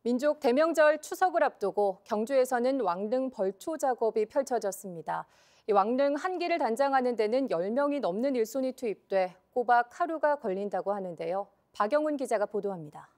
민족 대명절 추석을 앞두고 경주에서는 왕릉 벌초 작업이 펼쳐졌습니다. 이 왕릉 한 기를 단장하는 데는 10명이 넘는 일손이 투입돼 꼬박 하루가 걸린다고 하는데요. 박영훈 기자가 보도합니다.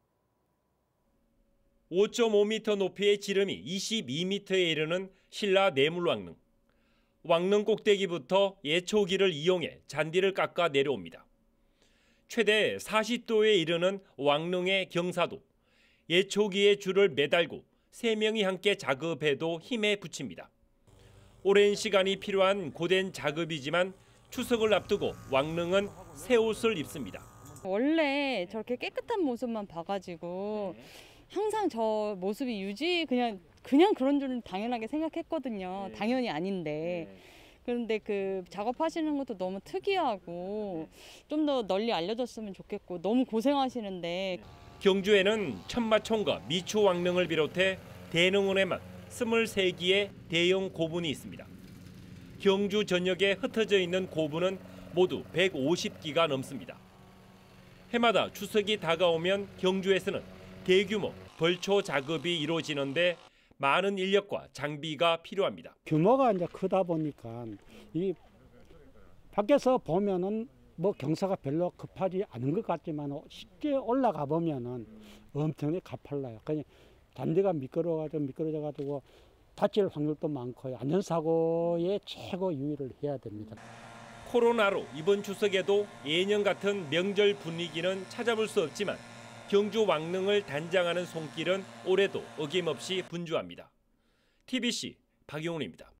5.5m 높이의 지름이 22m에 이르는 신라 내물왕릉. 왕릉 꼭대기부터 예초기를 이용해 잔디를 깎아 내려옵니다. 최대 40도에 이르는 왕릉의 경사도. 예초기에 줄을 매달고 3명이 함께 작업해도 힘에 부칩니다. 오랜 시간이 필요한 고된 작업이지만 추석을 앞두고 왕릉은 새 옷을 입습니다. 원래 저렇게 깨끗한 모습만 봐가지고 항상 저 모습이 그냥 그런 줄은 당연하게 생각했거든요. 당연히 아닌데. 그런데 그 작업하시는 것도 너무 특이하고 좀 더 널리 알려졌으면 좋겠고 너무 고생하시는데. 경주에는 천마총과 미추왕릉을 비롯해 대릉원에만 23기의 대형 고분이 있습니다. 경주 전역에 흩어져 있는 고분은 모두 150기가 넘습니다. 해마다 추석이 다가오면 경주에서는 대규모 벌초 작업이 이루어지는데 많은 인력과 장비가 필요합니다. 규모가 이제 크다 보니까 이 밖에서 보면은 뭐 경사가 별로 급하지 않은 것 같지만 쉽게 올라가 보면은 엄청나게 가팔라요. 그냥 잔디가 미끄러져가지고 다칠 확률도 많고요. 안전사고에 최고 유의를 해야 됩니다. 코로나로 이번 추석에도 예년 같은 명절 분위기는 찾아볼 수 없지만 경주 왕릉을 단장하는 손길은 올해도 어김없이 분주합니다. TBC 박용훈입니다.